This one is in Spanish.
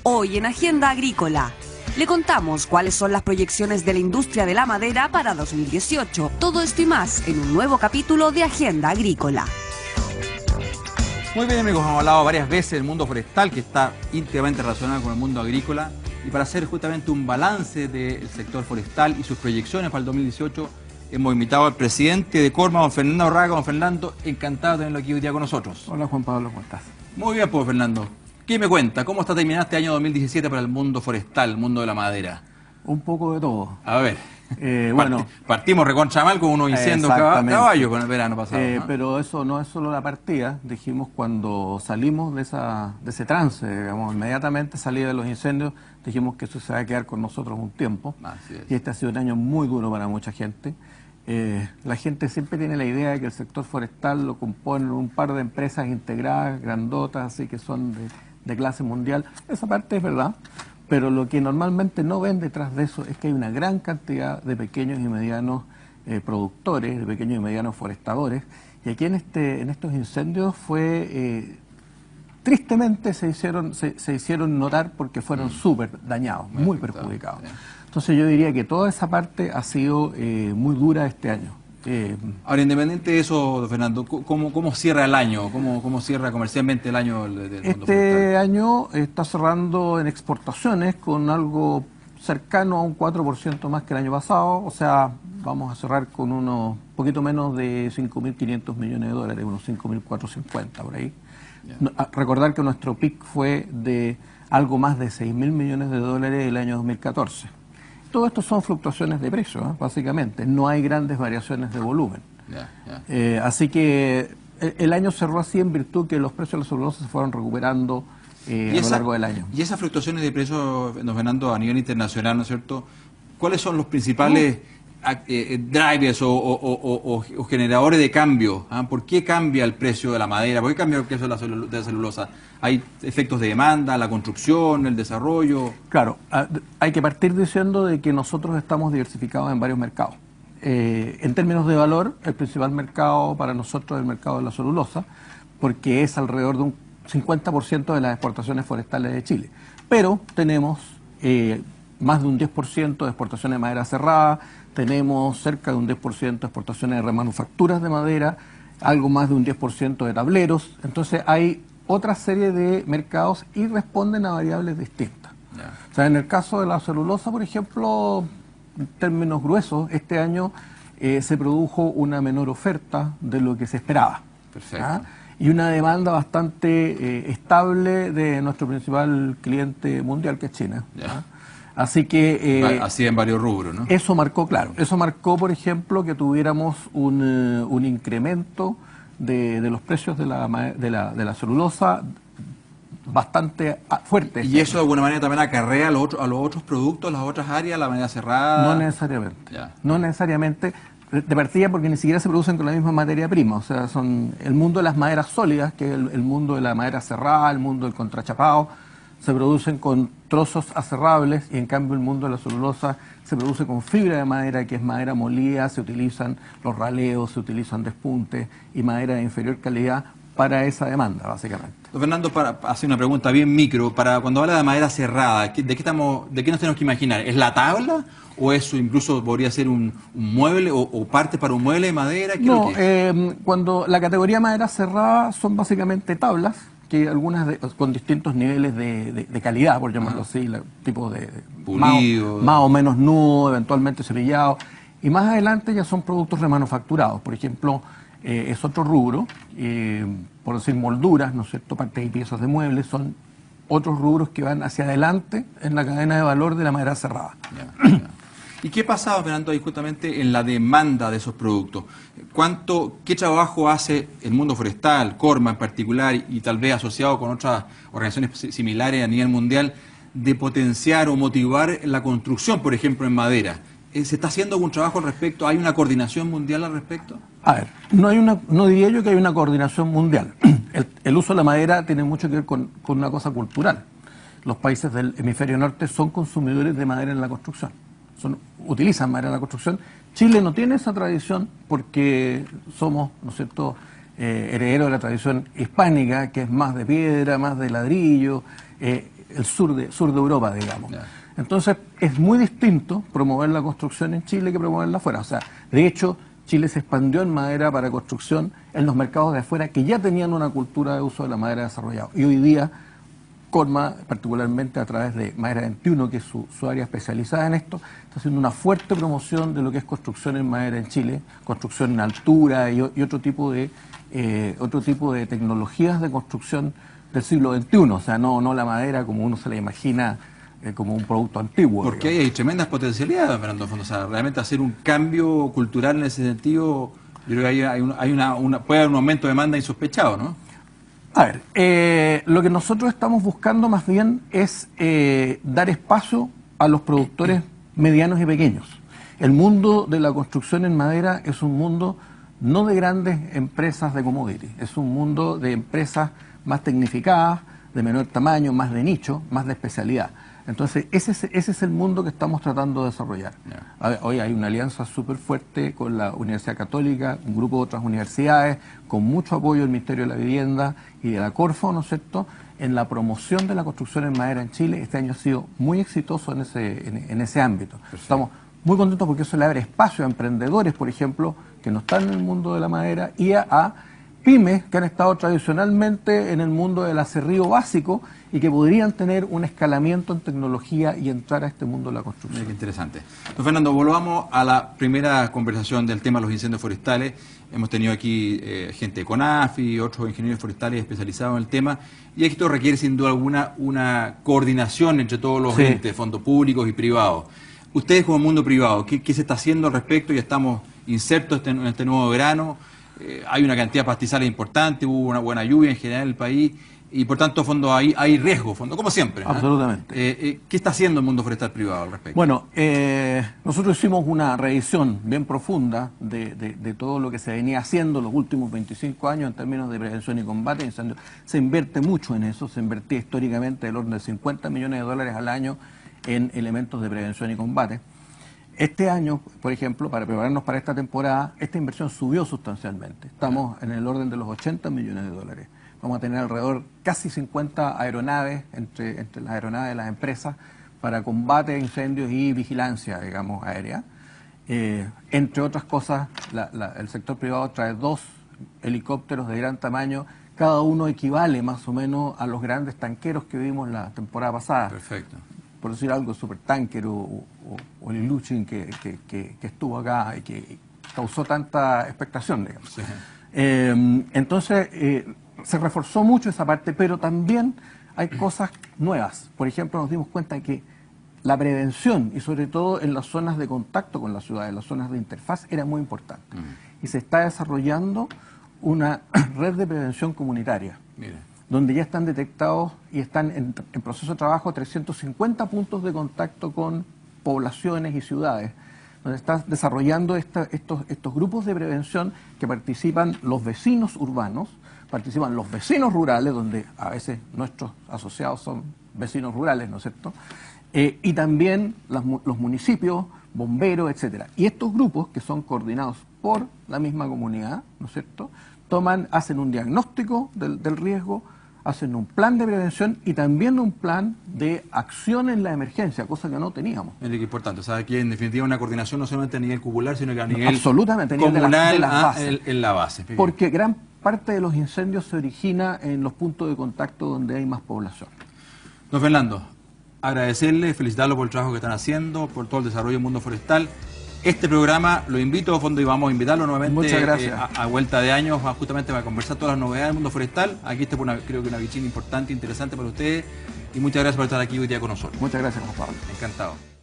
Hoy en Agenda Agrícola le contamos cuáles son las proyecciones de la industria de la madera para 2018. Todo esto y más en un nuevo capítulo de Agenda Agrícola. Muy bien, amigos, hemos hablado varias veces del mundo forestal, que está íntimamente relacionado con el mundo agrícola, y para hacer justamente un balance del sector forestal y sus proyecciones para el 2018, hemos invitado al presidente de Corma, don Fernando Orraga. Don Fernando, encantado de tenerlo aquí hoy día con nosotros. Hola Juan Pablo, ¿cómo estás? Muy bien, pues Fernando. ¿Qué me cuenta? ¿Cómo está terminando este año 2017 para el mundo forestal, el mundo de la madera? Un poco de todo. A ver, bueno, partimos recontra mal con unos incendios caballos con el verano pasado. ¿No? Pero eso no es solo la partida. Dijimos cuando salimos de ese trance, digamos, inmediatamente salí de los incendios, dijimos que eso se va a quedar con nosotros un tiempo. Así es. Y este ha sido un año muy duro para mucha gente. La gente siempre tiene la idea de que el sector forestal lo componen un par de empresas integradas, grandotas, así que son de clase mundial. Esa parte es verdad, pero lo que normalmente no ven detrás de eso es que hay una gran cantidad de pequeños y medianos productores, de pequeños y medianos forestadores, y aquí en estos incendios fue... tristemente se hicieron notar porque fueron súper dañados, muy perjudicados. Entonces yo diría que toda esa parte ha sido muy dura este año. Ahora, independiente de eso, Fernando, ¿cómo cierra el año? ¿Cómo cierra comercialmente el año del mundo forestal? Este año está cerrando en exportaciones con algo cercano a un 4% más que el año pasado, o sea, vamos a cerrar con unos poquito menos de 5.500 millones de dólares, unos 5.450 por ahí. Recordar que nuestro pic fue de algo más de 6.000 millones de dólares el año 2014. Todo esto son fluctuaciones de precio, básicamente. No hay grandes variaciones de volumen. Así que el año cerró así en virtud que los precios de la celulosa se fueron recuperando a lo largo del año. Y esas fluctuaciones de precios, don Fernando, a nivel internacional, ¿no es cierto? ¿Cuáles son los principales drivers o generadores de cambio? ¿Por qué cambia el precio de la madera? ¿Por qué cambia el precio de la celulosa? ¿Hay efectos de demanda, la construcción, el desarrollo? Claro, hay que partir diciendo de que nosotros estamos diversificados en varios mercados. En términos de valor, el principal mercado para nosotros es el mercado de la celulosa, porque es alrededor de un 50% de las exportaciones forestales de Chile. Pero tenemos más de un 10% de exportaciones de madera cerrada, tenemos cerca de un 10% de exportaciones de remanufacturas de madera, algo más de un 10% de tableros. Entonces hay otra serie de mercados y responden a variables distintas. O sea, en el caso de la celulosa, por ejemplo, en términos gruesos, este año se produjo una menor oferta de lo que se esperaba. Perfecto. Y una demanda bastante estable de nuestro principal cliente mundial, que es China. Así que... así en varios rubros, ¿no? Eso marcó, claro. Eso marcó, por ejemplo, que tuviéramos un incremento de los precios de la celulosa bastante fuerte. ¿Y eso de alguna manera también acarrea a los otros productos, las otras áreas, la manera cerrada? No necesariamente. No necesariamente. De partida porque ni siquiera se producen con la misma materia prima. O sea, son el mundo de las maderas sólidas, que es el mundo de la madera cerrada, el mundo del contrachapado, se producen con trozos aserrables, y en cambio el mundo de la celulosa se produce con fibra de madera, que es madera molida, se utilizan los raleos, se utilizan despuntes y madera de inferior calidad para esa demanda, básicamente. Don Fernando, para hacer una pregunta bien micro, para cuando habla de madera cerrada, ¿de qué nos tenemos que imaginar? ¿Es la tabla o eso incluso podría ser un mueble o parte para un mueble de madera? No, cuando la categoría madera cerrada son básicamente tablas, que algunas con distintos niveles de calidad, por llamarlo así, tipo de pulido, más o menos nudo, eventualmente cepillado, y más adelante ya son productos remanufacturados. Por ejemplo, es otro rubro, por decir molduras, ¿no es cierto?, partes y piezas de muebles, son otros rubros que van hacia adelante en la cadena de valor de la madera cerrada. ¿Y qué pasaba, Fernando, ahí justamente en la demanda de esos productos? ¿Qué trabajo hace el mundo forestal, Corma en particular, y tal vez asociado con otras organizaciones similares a nivel mundial, de potenciar o motivar la construcción, por ejemplo, en madera? ¿Se está haciendo algún trabajo al respecto? ¿Hay una coordinación mundial al respecto? A ver, no diría yo que hay una coordinación mundial. El uso de la madera tiene mucho que ver con una cosa cultural. Los países del hemisferio norte son consumidores de madera en la construcción. Utilizan madera en la construcción. Chile no tiene esa tradición porque somos, ¿no es cierto?, herederos de la tradición hispánica, que es más de piedra, más de ladrillo. el sur de Europa, digamos. Ya. Entonces, es muy distinto promover la construcción en Chile que promoverla afuera. O sea, de hecho, Chile se expandió en madera para construcción en los mercados de afuera que ya tenían una cultura de uso de la madera desarrollada. Y hoy día, Corma, particularmente a través de Madera 21, que es su área especializada en esto, está haciendo una fuerte promoción de lo que es construcción en madera en Chile, construcción en altura y otro tipo de tecnologías de construcción del siglo XXI. O sea, no la madera como uno se la imagina como un producto antiguo. Porque digamos. hay tremendas potencialidades, Fernando Fondo. O sea, realmente hacer un cambio cultural en ese sentido, yo creo que puede haber un aumento de demanda insospechado, ¿no? A ver, lo que nosotros estamos buscando más bien es dar espacio a los productores medianos y pequeños. El mundo de la construcción en madera es un mundo no de grandes empresas de commodity, es un mundo de empresas más tecnificadas, de menor tamaño, más de nicho, más de especialidad. Entonces, ese es el mundo que estamos tratando de desarrollar. Hoy hay una alianza súper fuerte con la Universidad Católica, un grupo de otras universidades, con mucho apoyo del Ministerio de la Vivienda y de la Corfo, ¿no es cierto?, en la promoción de la construcción en madera en Chile. Este año ha sido muy exitoso en ese ámbito. Perfecto. Estamos muy contentos porque eso le abre espacio a emprendedores, por ejemplo, que no están en el mundo de la madera, y a pymes que han estado tradicionalmente en el mundo del acerrío básico y que podrían tener un escalamiento en tecnología y entrar a este mundo de la construcción. Qué interesante. Don Fernando, volvamos a la primera conversación del tema de los incendios forestales. Hemos tenido aquí gente de CONAFI, otros ingenieros forestales especializados en el tema, y esto requiere sin duda alguna una coordinación entre todos los entes, fondos públicos y privados. Ustedes como mundo privado, ¿qué se está haciendo al respecto? Ya estamos insertos en este nuevo verano. Hay una cantidad de pastizales importante, hubo una buena lluvia en general en el país y por tanto, fondo, hay riesgo, fondo, como siempre. Absolutamente. ¿Qué está haciendo el mundo forestal privado al respecto? Bueno, nosotros hicimos una revisión bien profunda de todo lo que se venía haciendo los últimos 25 años en términos de prevención y combate de incendios. Se invierte mucho en eso, se invertía históricamente del orden de $50 millones al año en elementos de prevención y combate. Este año, por ejemplo, para prepararnos para esta temporada, esta inversión subió sustancialmente. Estamos en el orden de los $80 millones. Vamos a tener alrededor casi 50 aeronaves entre las aeronaves de las empresas para combate de incendios y vigilancia, digamos, aérea. Entre otras cosas, el sector privado trae 2 helicópteros de gran tamaño. Cada uno equivale más o menos a los grandes tanqueros que vimos la temporada pasada. Perfecto. Por decir algo, el Supertanker o el Iluchin que estuvo acá y que causó tanta expectación, digamos. Sí. Entonces, se reforzó mucho esa parte, pero también hay cosas nuevas. Por ejemplo, nos dimos cuenta de que la prevención, y sobre todo en las zonas de contacto con la ciudad, en las zonas de interfaz, era muy importante. Y se está desarrollando una red de prevención comunitaria. Mira, donde ya están detectados y están en proceso de trabajo 350 puntos de contacto con poblaciones y ciudades, donde están desarrollando estos grupos de prevención que participan los vecinos urbanos, participan los vecinos rurales, donde a veces nuestros asociados son vecinos rurales, ¿no es cierto?, y también los municipios, bomberos, etcétera. Y estos grupos, que son coordinados por la misma comunidad, ¿no es cierto?, hacen un diagnóstico del riesgo, hacen un plan de prevención y también un plan de acción en la emergencia, cosa que no teníamos. Es lo que es importante, o sea, que en definitiva una coordinación no solamente a nivel cupular, sino que a nivel absolutamente, a nivel comunal, de las bases. En la base. Porque gran parte de los incendios se origina en los puntos de contacto donde hay más población. Don Fernando, agradecerle, felicitarlo por el trabajo que están haciendo, por todo el desarrollo del mundo forestal. Este programa lo invito a fondo y vamos a invitarlo nuevamente a vuelta de años, justamente para conversar todas las novedades del mundo forestal. Aquí está creo que una vitrina importante, interesante para ustedes. Y muchas gracias por estar aquí hoy día con nosotros. Muchas gracias, Juan Pablo. Encantado.